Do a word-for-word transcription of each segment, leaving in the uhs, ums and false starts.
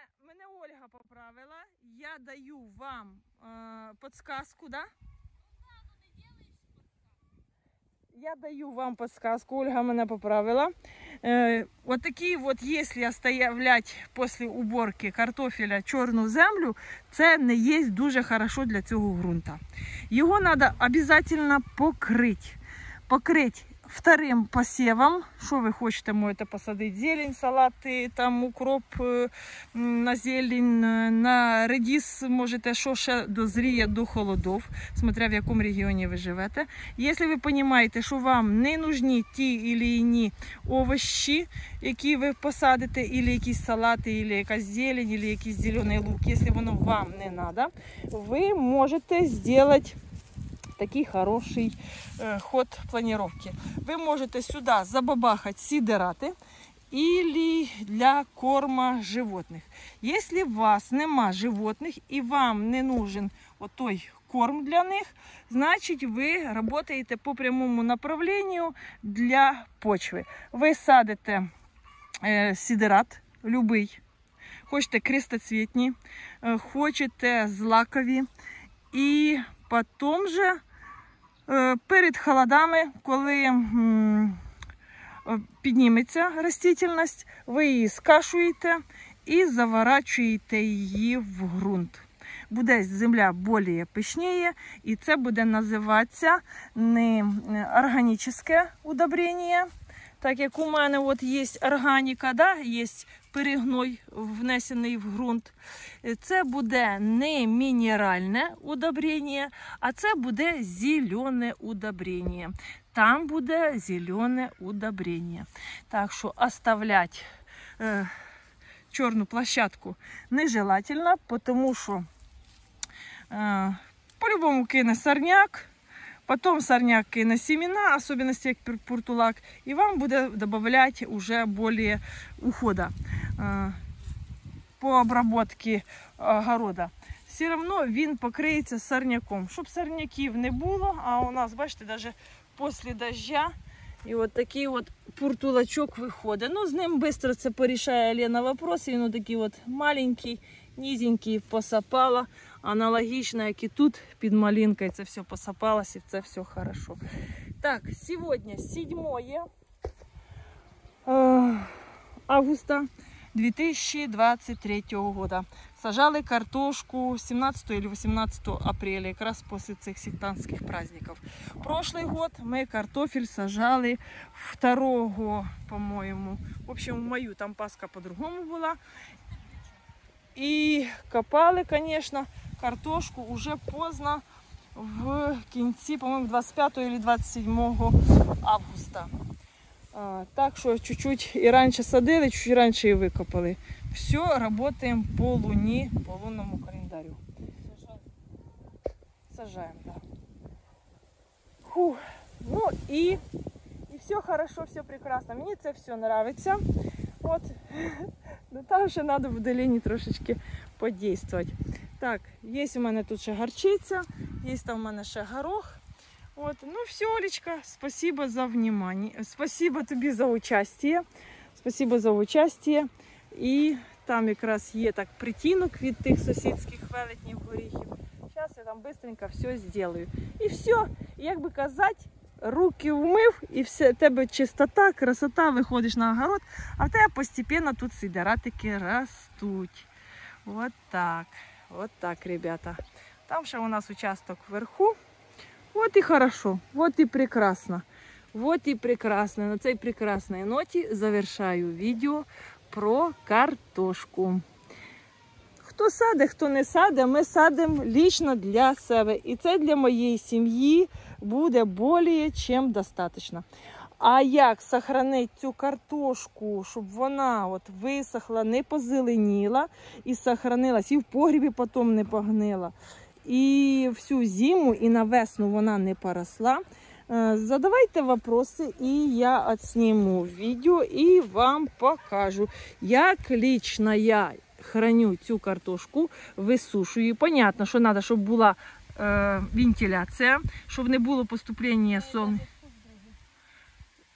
мене Ольга поправила. Я даю вам е, подсказку, да? Я даю вам подсказку, Ольга мене поправила. Э, вот такие вот, если оставлять после уборки картофеля чорну землю, це не є дуже хорошо для цього ґрунта. Його треба обов'язково покрити. Покрити вторым посевом. Що ви хочете, можете посадити? Зелень, салати, там укроп на зелень, на редис можете, що ще дозріє до холодов, смотря в якому регіоні ви живете. Якщо ви розумієте, що вам не нужні ті або інші овочі, які ви посадите, або якісь салати, або якась зелень, або якийсь зелений лук, якщо воно вам не треба, ви можете зробити такий хороший э, ход планировки. Ви можете сюди забабахати сидирати или для корма животних. Если у вас нема животних і вам не нужен отой корм для них, значить ви працюєте по прямому направленню для почви. Ви садите э, сидират, любий, хочете крестоцвітні, э, хочете злакові, і потім же перед холодами, коли підніметься растительність, ви її скашуєте і заворачуєте її в ґрунт. Буде земля більш пишніше, і це буде називатися не органічне удобрення, так як у мене от є органіка, да, є перегной внесений в ґрунт. Це буде не мінеральне удобрення, а це буде зелене удобрення. Там буде зелене удобрення. Так що оставляти е, чорну площадку нежелательно, тому що е, по-любому кине сорняк, потом сорняк кине семена, особенности як пуртулак, и вам буде добавлять уже более ухода э, по обработке огорода. Все равно він покриється сорняком. Щоб сорняків не було, а у нас, бачите, даже після дождя, і от такий от пуртулачок виходить. Ну, з ним швидко це порішає Лена вопрос, він такий от маленький, низенький, посапала. Аналогично, як і тут під малинкою, це все посапалось, і це все хорошо. Так, сьогодні седьмое августа две тысячи двадцать третьего года. Сажали картошку семнадцатого или восемнадцатого апреля, якраз после цих сектантских праздников. Прошлый год мы картофель сажали второго, по-моему. В общем, мою там Пасха по-другому была. И копали, конечно, картошку уже поздно, в кінці, по-моему, двадцать пятого или двадцать седьмого августа. А, так що чуть-чуть і раніше садили, чуть раніше і викопали. Все, работаем по луні, по лунному календарю. Сажаем, да. Фух. Ну и, и все хорошо, все прекрасно. Мне це все нравится. Вот. Ну там ще треба в долині трошечки подействовать. Так, є у мене тут ще горчиця, є там у мене ще горох. От, ну все, Олечка, спасибо за внимание. Спасибо тобі за участие. Спасибо за участие. І там якраз є так притінок від тих сусідських велетнів горіхів. Зараз я там швидко все зроблю. І все, як би казати, руки вмив, і все, тебе чистота, красота, виходиш на огород, а в тебе постепенно тут сидератики ростуть. Вот так, вот так, ребята. Там ще у нас участок вверху. Вот и хорошо, вот и прекрасно. Вот и прекрасно. На цій прекрасній ноті завершаю відео про картошку. Хто саде, хто не саде, ми садимо лично для себе. І це для моєї сім'ї буде більш ніж достатньо. А як зберігати цю картошку, щоб вона от висохла, не позеленіла і зберігалась, і в погрібі потім не погнила, і всю зиму, і на весну вона не поросла, задавайте вопроси, і я отсніму відео і вам покажу, як лично я храню цю картошку, висушую. Понятно, що треба, щоб була е, вентиляція, щоб не було поступлення сонця.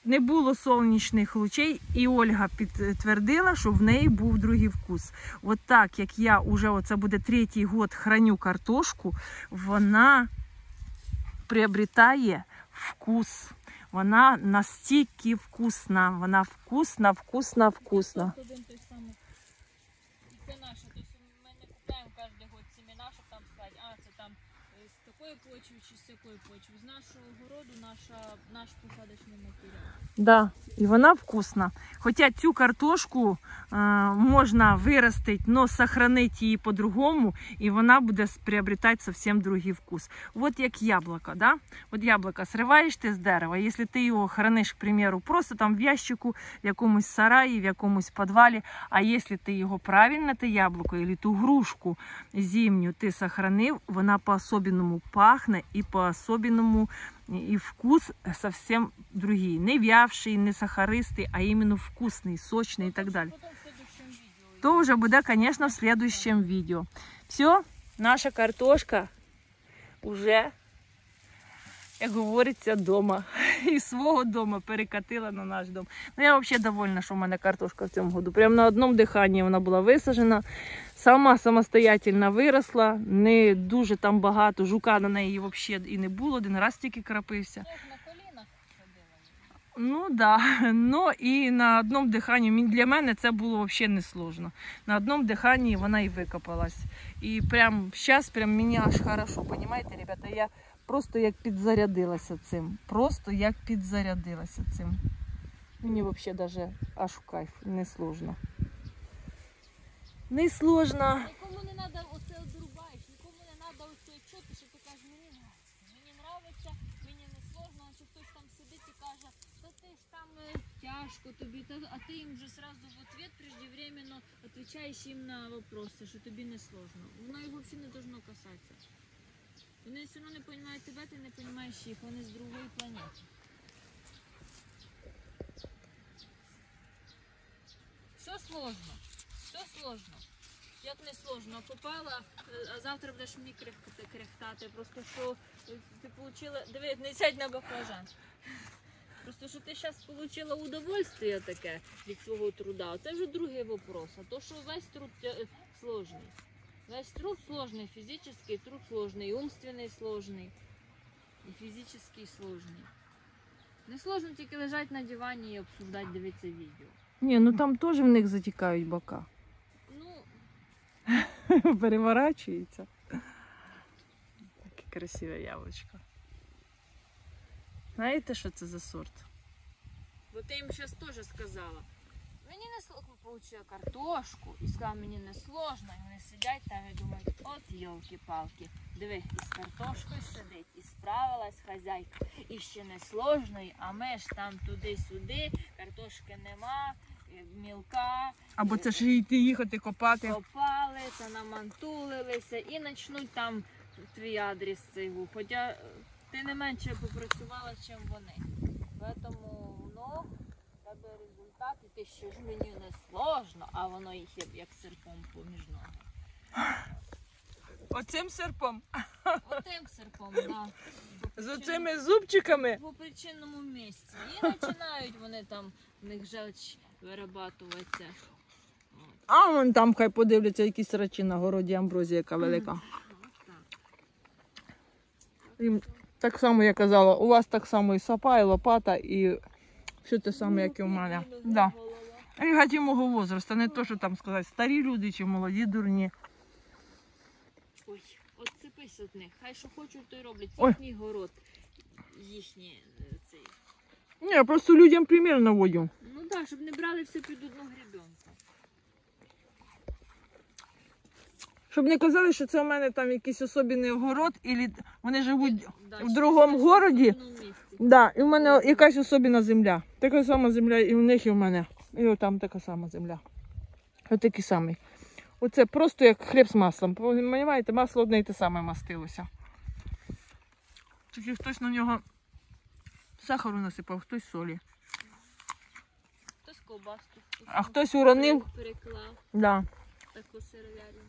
не було сонячних лучей, і Ольга підтвердила, що в неї був другий вкус. От так, як я вже, оце буде третій год, храню картошку, вона приобретає вкус. Вона настільки вкусна, вона вкусна, вкусна, вкусна. Один той самий. І це наше, тобто ми не купуємо кожен год сімена, щоб там сказати, а це там з такої почви чи з якої почви. З нашого городу наша, наш посадочний матеріал. Да, і вона вкусна. Хоча цю картошку е, можна виростити, але сохранити її по-другому, і вона буде приобретати зовсім другий вкус. От як яблуко, да? От яблуко сриваєш ти з дерева, якщо ти його храниш, к примеру, просто там в ящику, в якомусь сараї, в якомусь підвалі, а якщо ти його правильно, те яблуко, або ту грушку зимню ти сохранив, вона по-особенному пахне і по-особенному и вкус совсем другий. Не вявший, не сахаристый, а именно вкусный, сочный и так далее. То уже будет, конечно, в следующем видео. Все, наша картошка уже, як говориться, дома. Із свого дому перекатила на наш дом. Ну, я взагалі довольна, що в мене картошка в цьому году. Прямо на одному диханні вона була висаджена. Сама самостоятельно виросла. Не дуже там багато. Жука на неї взагалі і не було. Один раз тільки крапився. На колінах ходила. Ну так. Да. Ну і на одному диханні, для мене це було взагалі не сложно. На одному диханні вона і викопалась. І прямо зараз прям мені аж хорошо. Понимаєте, ребята, я просто як підзарядилася цим. Просто як підзарядилася цим. Мені взагалі даже аж в кайф. Не сложно. Не сложно. Нікому не треба оце одрубаєш, нікому не треба оце чути, що ти кажеш, мені нравиться. Мені нравиться, мені не сложно, а що хтось там сидить і каже, та ти ж там е, тяжко тобі, та, а ти їм вже сразу в ответ преждевременно відповідаєш їм на вопроси, що тобі не сложно. Воно їх взагалі не должно касатися. Вони все одно не розуміють тебе, ти не розумієш їх, вони з другої планети. Все сложно, все сложно. Як не сложно, попала, а завтра будеш мені крихтати, крихтати. Просто що ти отримала, диви, не сядь на баклажан. Просто що ти зараз отримала удовольствие таке від свого труда, це вже другий вопрос. А то, що весь труд сложний. Весь труд сложный, физический труд сложный, и умственный сложный, и физический сложный. Не сложно тільки лежати на дивані і обсуждати, дивитися відео. Ні, ну там теж в них затікають бока. Ну, переворачується. Таке красиве яблучко. Знаєте, що це за сорт? бо ти їм зараз теж сказала. Мені не сложно, получила картошку і сказала, мені не сложно. І вони сидять там і думають, от йолки-палки, диви, із картошкою сидить, і справилась хазяйка. І ще не сложно, а ми ж там туди-сюди, картошки нема, мілка. Або це ж йти їхати копати. Копали, та намантулилися і почнуть там твій адрес цей. Хоча ти не менше попрацювала, ніж вони. Тому, ну, тебе результат, і ти що ж мені не сложно, а воно їх як серпом поміж ноги. Оцим серпом? Отим серпом, так. Да. З оцими зубчиками? По причинному місці. І починають вони там, в них желч вирабатуватися. А вон там хай подивляться якісь речі на городі, амброзія яка велика. Їм так само я казала, у вас так само і сапа, і лопата, і все те саме, як і у мене. Да. І геть мого возрасту, не то, що там сказати, старі люди чи молоді дурні. Ой, от цепись від них, хай що хочуть, то й роблять. Ой. Їхній город, їхній цей. Ні, я просто людям примір наводю. Ну так, щоб не брали все під одну гребенку. Щоб не казали, що це у мене там якийсь особливий город, і вони живуть Да, в другому городі. в одному місці. Да, і в мене якась особлива земля. Така сама земля і в них, і в мене. І отам така сама земля. Ось такий самий. Оце просто як хліб з маслом. Понимаєте, масло одне і те саме мастилося. Тільки хтось на нього сахару насипав, хтось солі. Хтось ковбаску. А хтось уронив. Переклав. Да. Таку сировялину.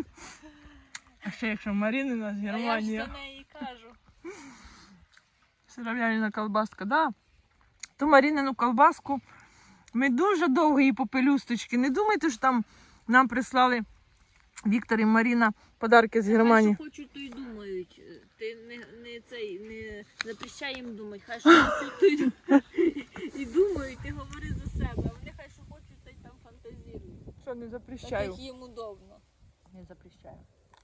А ще якщо Марінина з А я ж Германії. за неї кажу. Сиров'яльна колбаска, да. Ту Марінину колбаску ми дуже довго її по пелюсточки. Не думайте, що там нам прислали Віктор і Маріна подарки з Германії. Хай що хочуть, то й думають. Ти не, не, цей, не запрещай їм думати. Хай що хочуть, то й і думають, ти говори за себе. А вони хай що хочуть, то й там фантазірують. Що, не Так запрещаю? як їм удобно. Не запрещаю.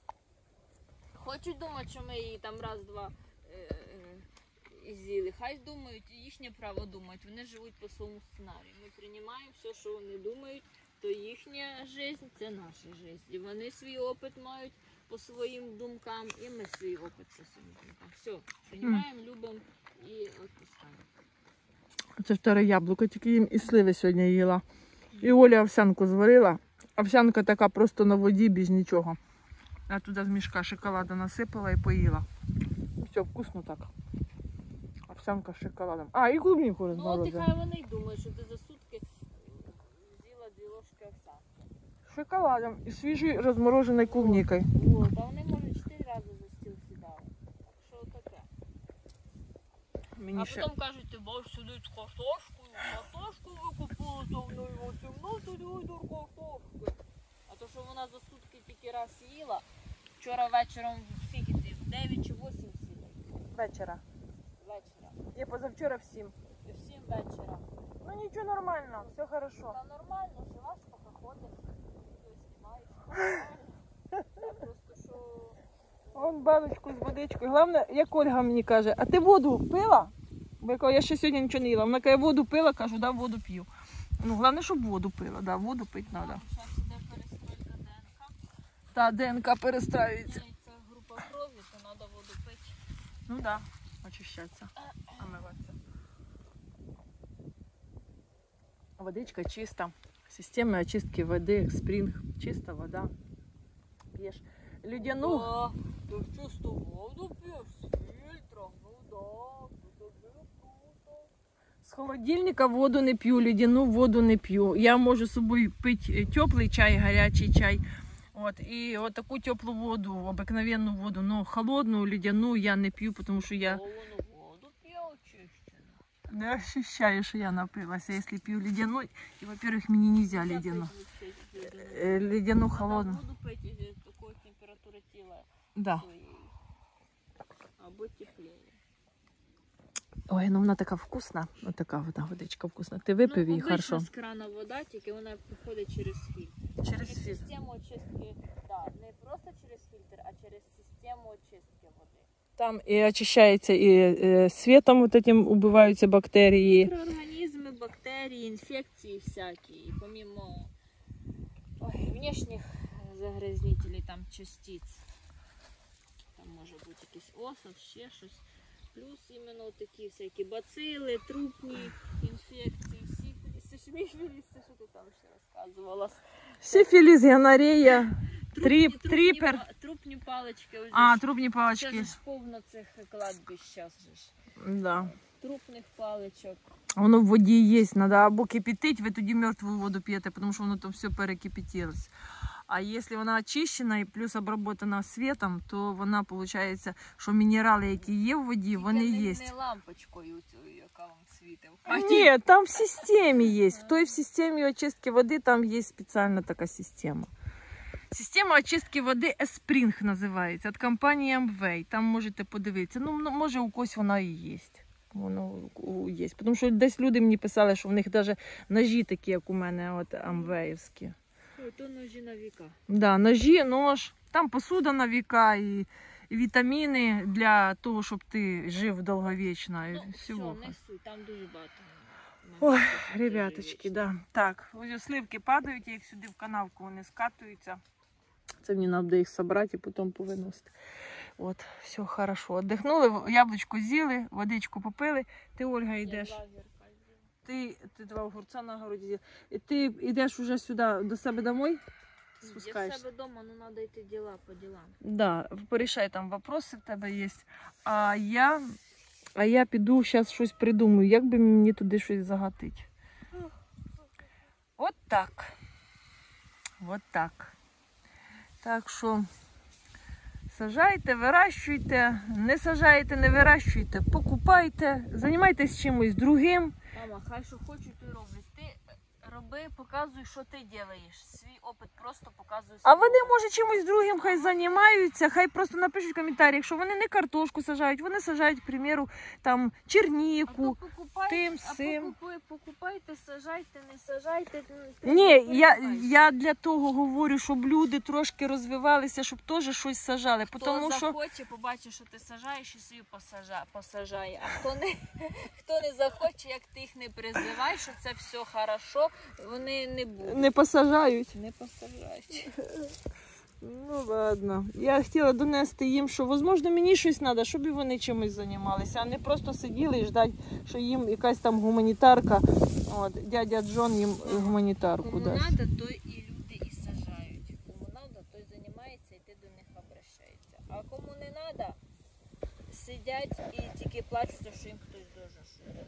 Хочуть думати, що ми її там раз-два е, е, з'їли. Хай думають, їхнє право думати. Вони живуть по своєму сценарію. Ми приймаємо все, що вони думають, то їхня життя – це наша життя. І вони свій опит мають по своїм думкам, і ми свій опит по своїм думкам. Все, приймаємо, любимо і відпускаємо. Це вторе яблуко, тільки їм і сливи сьогодні їла. І Оля овсянку зварила. Овсянка така просто на воді, без нічого. Я туди з мішка шоколада насипала і поїла. Все, вкусно так. Овсянка з шоколадом. А, і клубніку Ну от і розморозила. хай вони й думають, що ти за сутки з'їла дві ложки овсянки. Шоколадом і свіжою розмороженою клубнікою. О, та вони, може, чотири рази за стіл сідали. Так що таке. Мені А ще... потім кажуть, ти бав сидить з картошкою, картошку ви купили за мною вісімнадцять літр картошки. А то, що вона за сутки тільки раз їла, вчора вечором скільки ти, в дев'ять чи восім сіли? Вечора. Вечора. Я позавчора в сім. І в сім вечора. Ну нічого, нормально, все хорошо. Та нормально, жива ж поки ходиш, хтось знімає, що нормально. Та просто що... Вон баночку з водичкою. Головне, як Ольга мені каже, а ти воду пила? Бо я кажу, я ще сьогодні нічого не їла. Вона каже, воду пила, кажу, да, воду п'ю. Ну, головне, щоб воду пила, да, воду пити треба. Зараз іде перестройка ДНК. Та ДНК перестраюється. Це група крові, то треба воду пити. Ну так, да, очищатися, омиватися. Водичка чиста. Система очистки води, спринг, чиста вода. П'єш. Людяну. Да, ти чисто воду п'єш з фільтром, ну да, це тобі круто. З холодильника воду не п'ю, ледяну воду не п'ю. Я можу з собою пити теплий чай, гарячий чай. От, і от таку теплу воду, обикновенну воду, но холодну, ледяну я не п'ю, тому що я Воно воду п'є очищену. не ощущаю, що я напилася. Якщо п'ю ледяну, і, во-первых, мені не можна ледяну. Е, Ледяну холодну. Воду пити з такої температури тіла Да. своєї. Або тепліше. Ой, ну вона така вкусна. Ось така вона водичка вкусна. Ти випив її, обична хорошо. з крана вода, тільки вона приходить через фільтр. Через Через фільтр. систему очистки, да, не просто через фільтр, а через систему очистки води. Там і очищається, і е, світом вот этим убиваються бактерії. Микроорганизмы, бактерии, инфекции всякие. И помимо ой, внешних загрязнителей, там частиц, там може бути якийсь осад, ще щось. Плюс іменно такі всякі бацили, трупні інфекції, сифіліс, що ти там ще розказувала? Сифіліс, гонорея, Трупні- тріп, трупні тріпер. па- Трупні палички. Ось А, ж- трубні Це палички. ж повно цих кладбищ зараз же ж. Да. Трупних паличок. Воно в воді є, треба або кипятить, ви тоді мертву воду п'єте, тому що воно там все перекипятилось. А якщо вона очищена і плюс оброблена світом, то вона, виходить, що мінерали, які є в воді, вони Тільки не- є. Не лампочкою цією, яка вам світить. Ні, там в системі є. В той в системі очистки води там є спеціальна така система. Система очистки води Espring називається, від компанії Amway. Там можете подивитися. Ну, ну, може, у когось вона і є. Воно є. Тому що десь люди мені писали, що в них навіть ножі такі, як у мене, от амвеївські. Ой, то ножі на віка. Да, ножі, нож, там посуда на віка і, і вітаміни для того, щоб ти жив довговічно. І Ну, всього. все, не суть, там дуже багато. Ой, моментів, що ребяточки, дуже да. Так, ось сливки падають, я їх сюди в канавку вони скатуються. Це мені треба їх зібрати і потім повиносити. От, все хорошо. Отдихнули, яблучко з'їли, водичку попили. Ти, Ольга, вічні. йдеш. Я лагерь ходила. Ти, ти два огурця на городі з'їла. І ти йдеш уже сюди до себе домой? Я в Спускаєшся? себе вдома, ну треба йти діла по ділам. Да, порішай, там вопроси в тебе є. А я, а я піду зараз щось придумаю, як би мені туди щось загатити. От так. От так. Так що Сажайте, вирощуйте, не сажаєте, не вирощуйте, покупайте, займайтесь чимось другим. Мама, хай що хочуть, то й роблять. Ти роби, показуй, що ти робиш. Свій опит просто показуй. А вони, може, чимось другим хай займаються, хай просто напишуть в коментарі, якщо вони не картошку сажають, вони сажають, к примеру, там, черніку, тим, сим. Покупай, покупайте, сажайте, не сажайте. Ні, я, я для того говорю, щоб люди трошки розвивалися, щоб теж щось сажали. Хто Тому що захоче, побачить, що ти сажаєш, і собі посажа, посажає. А хто не, хто не захоче, як ти їх не призиваєш, що це все хорошо, вони не будуть. не посажають. Не посажають. Ну ладно. Я хотіла донести їм, що, можливо, мені щось треба, щоб і вони чимось займалися, а не просто сиділи і ждать, що їм якась там гуманітарка, от, дядя Джон їм гуманітарку Кому дасть. треба, то і люди і сажають. Кому треба, той займається і ти до них обращається. А кому не треба, сидять і тільки плачуться, що їм хтось дуже щось.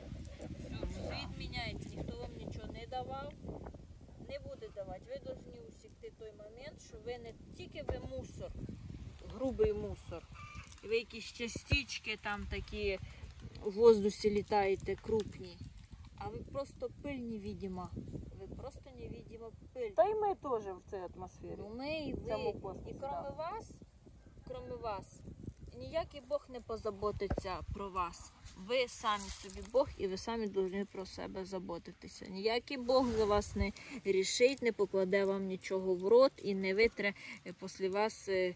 Все, світ міняється, ніхто вам нічого не давав, не буде давати. Ви повинні усікти той момент, що ви не тільки ви мусор, грубий мусор, ви якісь частички там такі в воздусі літаєте, крупні, а ви просто пиль невидима. Ви просто невидима пиль. Та й ми теж в цій атмосфері. Ну ми і в цьому ви, космосі, і кроме да. вас, кроме вас, ніякий Бог не позаботиться про вас. Ви самі собі Бог, і ви самі повинні про себе заботитися. Ніякий Бог за вас не рішить, не покладе вам нічого в рот і не витре після вас е,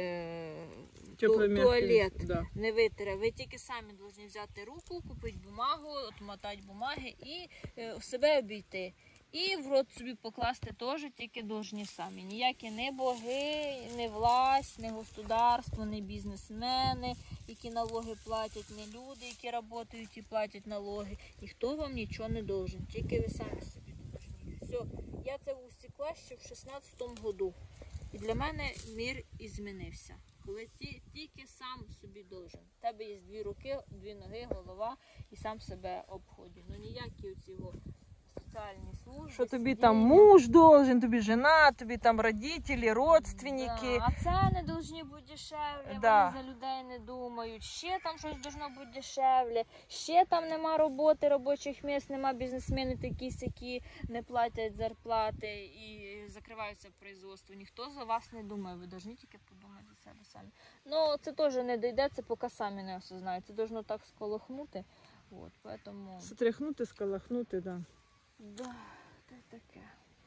е, ту, туалет. Да. Не витре. Ви тільки самі повинні взяти руку, купити бумагу, отмотати бумаги і е, себе обійти. І в рот собі покласти теж тільки повинні самі. Ніякі не боги, не власть, не государство, не бізнесмени, які налоги платять, не люди, які працюють і платять налоги. Ніхто вам нічого не должен, тільки ви самі собі повинні. Все, я це усікла ще в шістнадцятому году. І для мене мір змінився. Коли ті, тільки сам собі должен. У тебе є дві руки, дві ноги, голова і сам себе обходить. Ну ніякі оці його соціальні служби. Що тобі сидіння. там муж должен, тобі жена, тобі там родителі, родственники. Да, а це не повинні бути дешевле, Да. вони за людей не думають. Ще там щось должно бути дешевле, ще там нема роботи, робочих місць, нема бізнесмени такі сякі, не платять зарплати і закриваються производство. Ніхто за вас не думає, ви повинні тільки подумати за себе самі. Ну, це теж не дійде, це поки самі не осознають. Це должно так сколохнути. От, поэтому... Стряхнути, сколохнути, да. Да, це таке.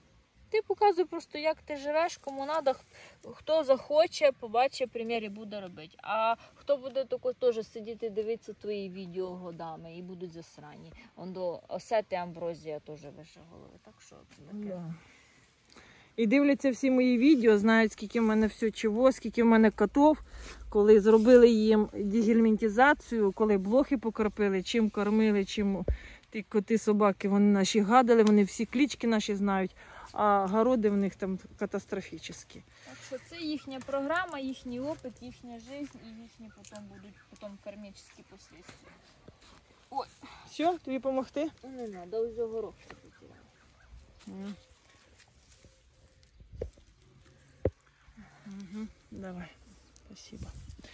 Ти показуй просто, як ти живеш, кому треба, хто захоче, побачить примір і буде робити. А хто буде тако теж сидіти, дивитися твої відео годами і будуть засрані. Он до Осети Амброзія теж вище голови. Так що це таке. Да. І дивляться всі мої відео, знають, скільки в мене все чого, скільки в мене котів, коли зробили їм дегельмінтизацію, коли блохи покропили, чим кормили, чим ті коти, собаки, вони наші гадали, вони всі клички наші знають, а городи в них там катастрофічні. Так що це їхня програма, їхній опит, їхня життя і їхні потім будуть потім кармічні послідствия. Ой, Все, тобі допомогти? не треба, ось горох ще потеряла. Угу. Давай, спасибо.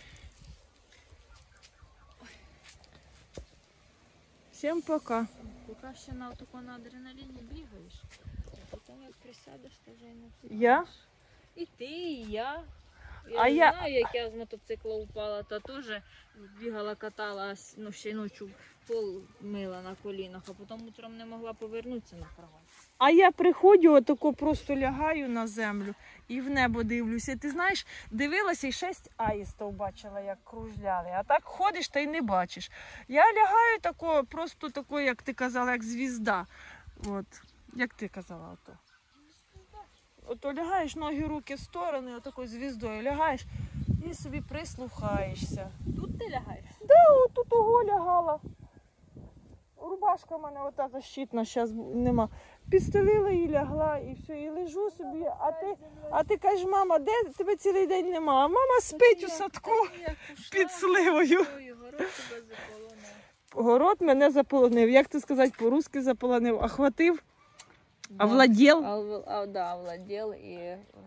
Всем пока. Поки ще на, тако на адреналіні бігаєш, а потім як присядеш, то вже і не встаєш. Я? І ти, і я. Я А не я- знаю, як я з мотоцикла упала, та теж бігала, катала, ну, ще й ночі пол мила на колінах, а потім утром не могла повернутися на кровать. А я приходжу, отако просто лягаю на землю і в небо дивлюся. Ти знаєш, дивилася і шесть аїстів бачила, як кружляли. А так ходиш та й не бачиш. Я лягаю тако, просто тако, як ти казала, як звізда. От, як ти казала, ото. Ото лягаєш, ноги, руки в сторони, отакою звіздою лягаєш і собі прислухаєшся. Тут ти лягаєш? О, тут того лягала. Рубашка в мене ота защитна, зараз нема. Підстелила і лягла, і все, і лежу собі. А ти, а ти кажеш, мама, де тебе цілий день нема? А мама спить у садку під сливою. Город тебе заполонив. Город мене заполонив. Як це сказати, по-русски заполонив? Охватив? Овладів? А, а, да, овладел і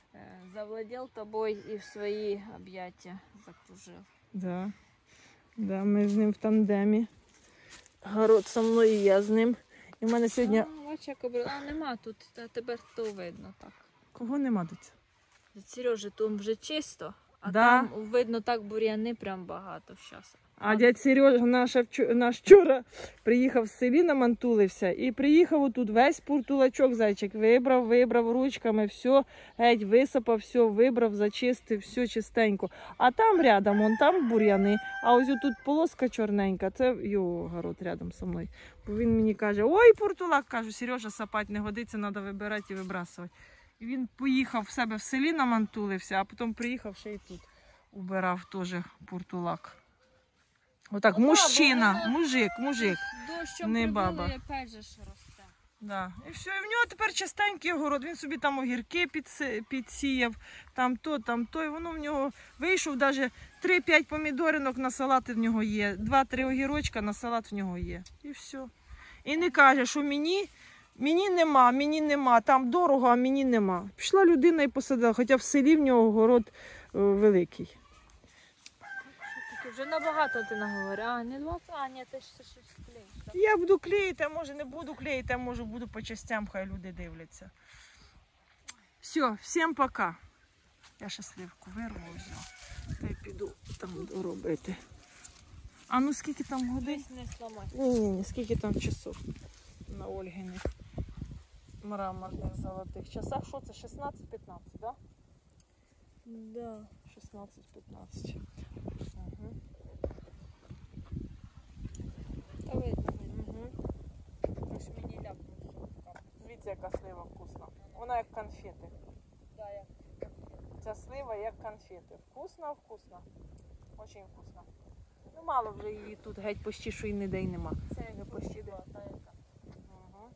е, завладів тобою і в свої об'яття закружив. Да. Да, ми з ним в тандемі. Город со мною, і я з ним. І в мене сьогодні... А, бач, як образ- а, нема тут, та тепер то видно так. Кого нема тут? Сережа, там вже чисто, а Да. там видно так бур'яни прям багато зараз. А дядь Сережа наш, вчо- наш вчора приїхав з селі, намантулився і приїхав отут весь пуртулачок зайчик. Вибрав, вибрав ручками, все, геть висипав, все, вибрав, зачистив, все чистенько. А там рядом, вон там бур'яни, а ось тут полоска чорненька, це його город рядом со мною. Бо він мені каже, ой, пуртулак, кажу, Сережа, сапать не годиться, треба вибирати і вибрасувати. І він поїхав в себе в селі, намантулився, а потім приїхав ще й тут. Убирав теж пуртулак. Отак, Ну, мужчина, да, бо воно- мужик, мужик. Дощом Не прибило баба. і опять же ж росте. Да. І все, і в нього тепер чистенький огород. Він собі там огірки підси- підсіяв, там то, там то. І воно в нього вийшов навіть три-п'ять помідоринок на салати в нього є, два-три огірочка на салат в нього є. І все. І не каже, що мені, мені нема, мені нема, там дорого, а мені нема. Пішла людина і посадила, хоча в селі в нього огород е, великий. Таке вже набагато ти наговорив. А, не двадцять, а ні, ти ж це щось клеїш. так? Я буду клеїти, а може не буду клеїти, а може буду по частям, хай люди дивляться. Все, всім пока. Я ще сливку вирву взяв. Та й піду там робити. А ну скільки там годин? Десь не сламай. Ні-ні-ні, скільки там часов на Ольгиних мраморних золотих часах. Що це, шістнадцять-п'ятнадцять, так? Да. шістнадцять-п'ятнадцять. Угу. Та видно, видно. Угу. Ось мені ляпнув. Дивіться, яка слива вкусна. Вона як конфети. Да, я. Ця слива як конфети. Вкусна, вкусна. Очень вкусна. Ну мало вже її тут, геть почти, що і ніде й нема. Це як почти була, та яка. Угу.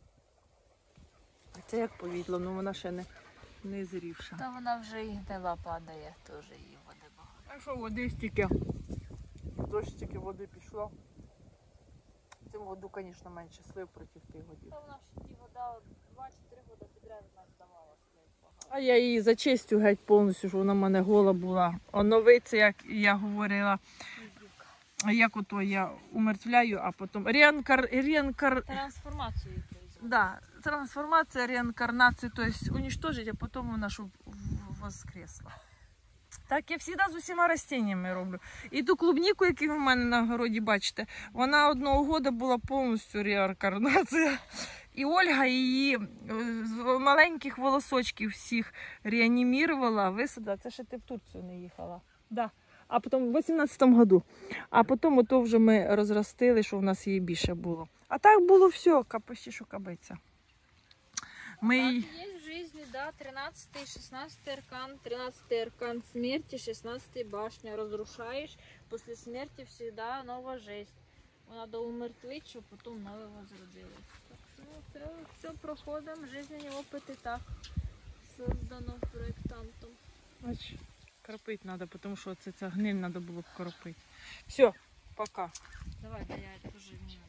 А це як повідло, ну вона ще не, не зрівша. Та вона вже і гнила падає, теж її води багато. А що води стільки? Дощ стільки води пішло. В цьому году, звісно, менше слив проти тих годів. Та вона ж ті вода два чи три роки підряд нас давала слив багато. А я її зачистю геть повністю, щоб вона в мене гола була. Оновиться, як я говорила. Як ото я умертвляю, а потім реінкар... реінкар... Трансформацію производить. Да, трансформація, реінкарнація, то есть уничтожить, а потім вона щоб в- воскресла. Так я завжди з усіма растіннями роблю. І ту клубніку, яку ви в мене на городі бачите, вона одного года була повністю реінкарнація. І Ольга її е, з маленьких волосочків всіх реанімірувала, висадила. Це ще ти в Турцію не їхала. Да. А потім в вісімнадцятому году. А потім ото вже ми розростили, що в нас її більше було. А так було все, почти що кабиця. Ми... Так є в житті, да, тринадцятий, шістнадцятий аркан, тринадцятий аркан смерти, шістнадцятий башня. Розрушаєш, після смерті завжди нова життя. Треба умертвити, щоб потім нове возродилось. Так що ну, це все проходимо, життєві опити так создано проєктантом. Бач, кропити треба, тому що це ця гниль треба було б кропити. Все, пока. Давай, да я теж.